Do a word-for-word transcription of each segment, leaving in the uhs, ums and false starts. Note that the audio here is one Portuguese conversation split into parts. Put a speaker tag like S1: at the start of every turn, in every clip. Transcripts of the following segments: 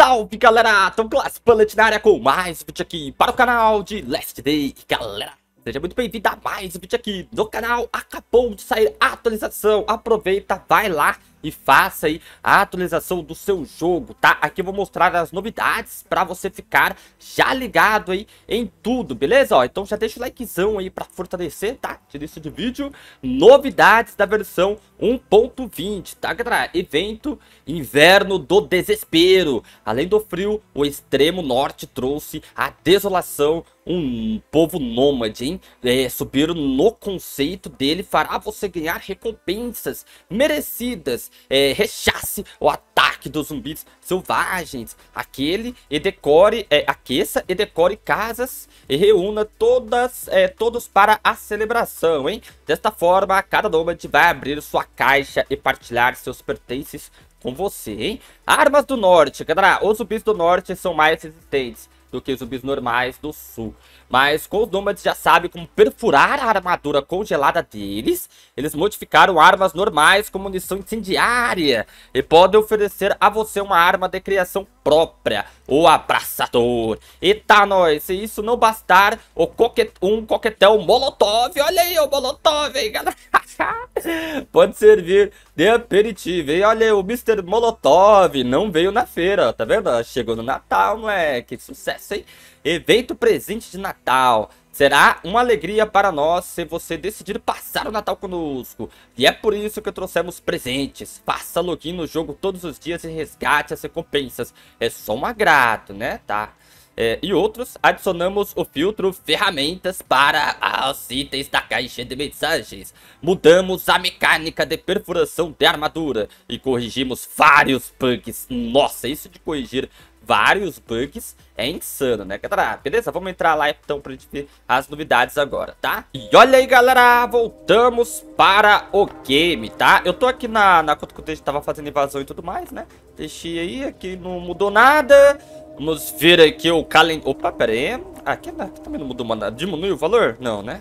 S1: Salve, galera! Tom Class Bullet na área com mais um vídeo aqui para o canal de Last Day. Galera, seja muito bem-vindo a mais um vídeo aqui no canal. Acabou de sair a atualização. Aproveita, vai lá e faça aí a atualização do seu jogo, tá? Aqui eu vou mostrar as novidades para você ficar já ligado aí em tudo, beleza? Ó, então já deixa o likezão aí para fortalecer, tá? De início de vídeo. Novidades da versão um ponto vinte, tá, galera? Evento Inverno do Desespero. Além do frio, o extremo norte trouxe a desolação. Um povo nômade, hein? É, subir no conceito dele fará você ganhar recompensas merecidas. É, rechace o ataque dos zumbis selvagens. Aquele e decore, é, aqueça e decore casas e reúna todas, é, todos para a celebração, hein? Desta forma, cada nômade vai abrir sua caixa e partilhar seus pertences com você, hein? Armas do norte, galera. Os zumbis do norte são mais resistentes do que os zumbis normais do sul. Mas com os nômades já sabem como perfurar a armadura congelada deles. Eles modificaram armas normais com munição incendiária e podem oferecer a você uma arma de criação própria, o abraçador. Eita, nós, se isso não bastar, o coquet um coquetel molotov. Olha aí o molotov, hein, galera. Pode servir de aperitivo, hein? Olha aí, o mister Molotov não veio na feira, tá vendo? Chegou no Natal, moleque. Sucesso, hein? Evento presente de Natal. Será uma alegria para nós se você decidir passar o Natal conosco. E é por isso que trouxemos presentes. Faça login no jogo todos os dias e resgate as recompensas. É só um agrado, né? Tá. É, e outros, adicionamos o filtro ferramentas para os itens da caixa de mensagens. Mudamos a mecânica de perfuração de armadura e corrigimos vários bugs. Nossa, isso de corrigir vários bugs é insano, né, galera? Beleza? Vamos entrar lá então pra gente ver as novidades agora, tá? E olha aí, galera, voltamos para o game, tá? Eu tô aqui na, na conta que o Deixe tava fazendo invasão e tudo mais, né? Deixei aí, aqui não mudou nada. Vamos ver aqui o calendário. Opa, pera aí. Aqui, aqui também não mudou nada. Diminuiu o valor? Não, né?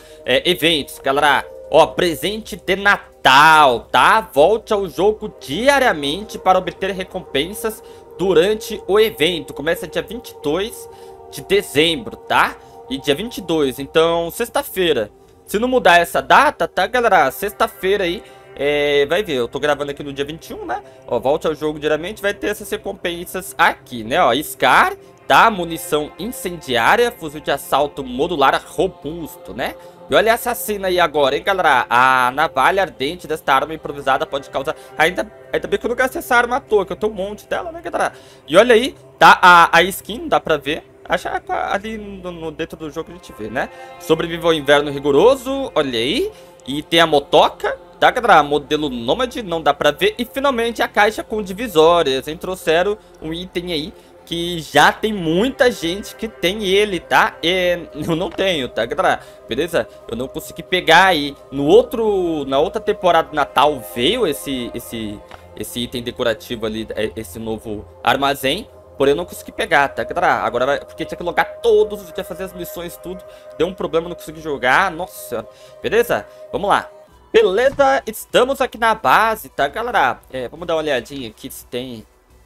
S1: É, eventos, galera. Ó, presente de Natal, tá? Volte ao jogo diariamente para obter recompensas durante o evento. Começa dia vinte e dois de dezembro, tá? E dia vinte e dois, então sexta-feira. Se não mudar essa data, tá, galera? Sexta-feira aí, é, vai ver, eu tô gravando aqui no dia vinte e um, né? Ó, volte ao jogo diariamente, vai ter essas recompensas aqui, né? Ó, Scar, tá? Munição incendiária, fuzil de assalto modular robusto, né? E olha essa cena aí agora, hein, galera? A navalha ardente desta arma improvisada pode causar... Ainda, ainda bem que eu não gastei essa arma à toa, que eu tenho um monte dela, né, galera? E olha aí, tá? A, a skin, dá pra ver. Acho que ali no, no, dentro do jogo a gente vê, né? Sobrevive ao inverno rigoroso, olha aí. E tem a motoca, tá, galera? Modelo nômade, não dá pra ver. E finalmente a caixa com divisórias, hein? Trouxeram um item aí que já tem muita gente que tem ele, tá? E eu não tenho, tá, galera? Beleza? Eu não consegui pegar aí. No outro, na outra temporada de Natal veio esse, esse, esse item decorativo ali, esse novo armazém. Porém eu não consegui pegar, tá, galera? Agora vai, porque tinha que logar todos os dias, fazer as missões, tudo. Deu um problema, não consegui jogar. Nossa senhora. Beleza? Vamos lá. Beleza? Estamos aqui na base, tá, galera? É, vamos dar uma olhadinha aqui se tem...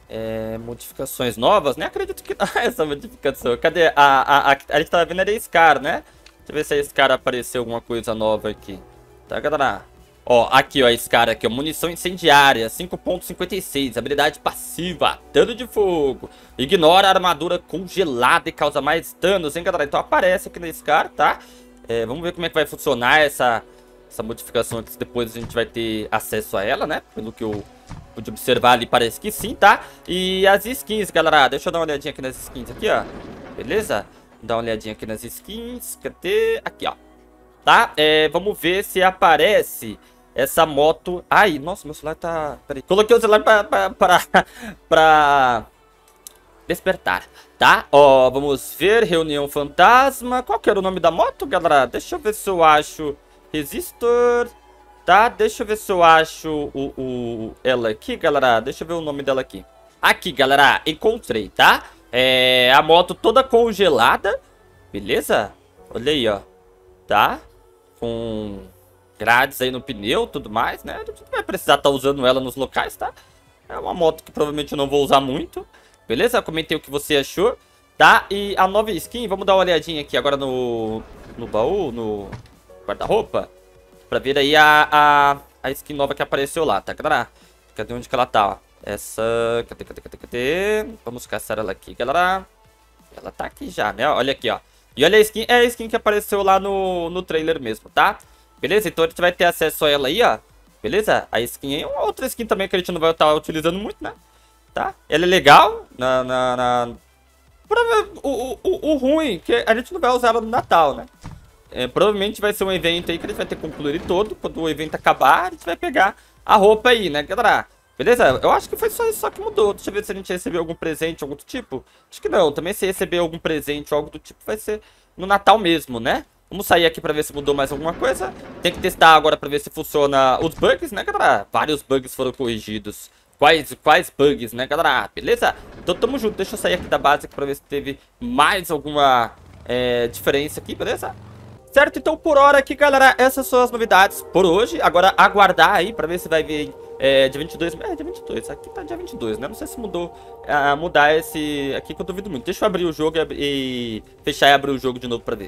S1: É, modificações novas, né? Acredito que não é essa modificação. Cadê? A, a, a, a gente tava vendo era Scar, né? Deixa eu ver se a Scar apareceu alguma coisa nova aqui. Tá, galera? Ó, aqui, ó, a Scar aqui, ó. Munição incendiária, cinco ponto cinquenta e seis. Habilidade passiva, dano de fogo. Ignora a armadura congelada e causa mais danos, hein, galera? Então aparece aqui na Scar, tá? É, vamos ver como é que vai funcionar essa, essa modificação aqui. Depois a gente vai ter acesso a ela, né? Pelo que eu... pude observar ali, parece que sim, tá? E as skins, galera, deixa eu dar uma olhadinha aqui nas skins aqui, ó. Beleza? Dá uma olhadinha aqui nas skins. Cadê? Aqui, ó. Tá? É, vamos ver se aparece essa moto. Ai, nossa, meu celular tá... Peraí. Coloquei o celular pra... Pra... Pra... pra... despertar, tá? Ó, vamos ver. Reunião fantasma. Qual que era o nome da moto, galera? Deixa eu ver se eu acho... Resistor... Tá, deixa eu ver se eu acho o, o, ela aqui, galera. Deixa eu ver o nome dela aqui. Aqui, galera, encontrei, tá? É a moto toda congelada. Beleza? Olha aí, ó. Tá? Com grades aí no pneu, tudo mais, né? A gente não vai precisar estar usando ela nos locais, tá? É uma moto que provavelmente eu não vou usar muito. beleza? Comentei o que você achou, tá? E a nova skin, vamos dar uma olhadinha aqui agora no, no baú, no guarda-roupa, pra ver aí a, a, a skin nova que apareceu lá, tá, galera? Cadê onde que ela tá, ó? Essa... Cadê, cadê, cadê, cadê? Vamos caçar ela aqui, galera. Ela tá aqui já, né? Olha aqui, ó. E olha a skin, é a skin que apareceu lá no, no trailer mesmo, tá? Beleza? Então a gente vai ter acesso a ela aí, ó. Beleza? A skin é uma outra skin também que a gente não vai estar utilizando muito, né? Tá? Ela é legal. Na, na, na... O, o, o ruim, que a gente não vai usar ela no Natal, né? É, provavelmente vai ser um evento aí que a gente vai ter que concluir todo. Quando o evento acabar, a gente vai pegar a roupa aí, né, galera? Beleza? Eu acho que foi só isso só que mudou. Deixa eu ver se a gente recebeu algum presente, algum do tipo. Acho que não. Também se receber algum presente ou algo do tipo, vai ser no Natal mesmo, né? Vamos sair aqui pra ver se mudou mais alguma coisa. Tem que testar agora pra ver se funciona os bugs, né, galera? Vários bugs foram corrigidos. Quais, quais bugs, né, galera? Beleza? Então tamo junto. Deixa eu sair aqui da base aqui pra ver se teve mais alguma é, diferença aqui, beleza? Certo? Então por hora aqui, galera, essas são as novidades por hoje. Agora aguardar aí pra ver se vai vir é, dia vinte e dois. É, dia vinte e dois. Aqui tá dia vinte e dois, né? Não sei se mudou. Uh, mudar esse aqui que eu duvido muito. Deixa eu abrir o jogo e, e fechar e abrir o jogo de novo pra ver.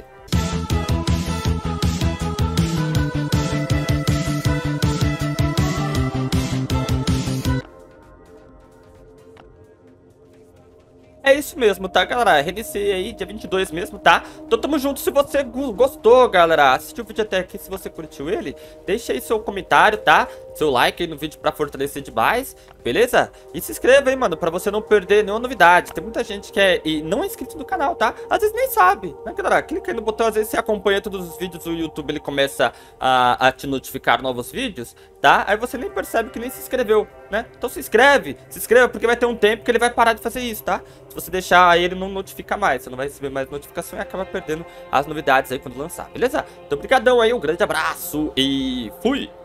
S1: É isso mesmo, tá, galera? Reiniciei aí, dia vinte e dois mesmo, tá? Então tamo junto. Se você gostou, galera, assistiu o vídeo até aqui, se você curtiu ele, deixa aí seu comentário, tá? Seu like aí no vídeo pra fortalecer demais, beleza? E se inscreva aí, mano, pra você não perder nenhuma novidade. Tem muita gente que é e não é inscrito no canal, tá? Às vezes nem sabe, né, galera? Clica aí no botão, às vezes você acompanha todos os vídeos, o YouTube ele começa a, a te notificar novos vídeos, tá? Aí você nem percebe que nem se inscreveu, né? Então se inscreve, se inscreva, porque vai ter um tempo que ele vai parar de fazer isso, tá? Se você deixar aí, ele não notifica mais, você não vai receber mais notificação e acaba perdendo as novidades aí quando lançar, beleza? Então, brigadão aí, um grande abraço e fui!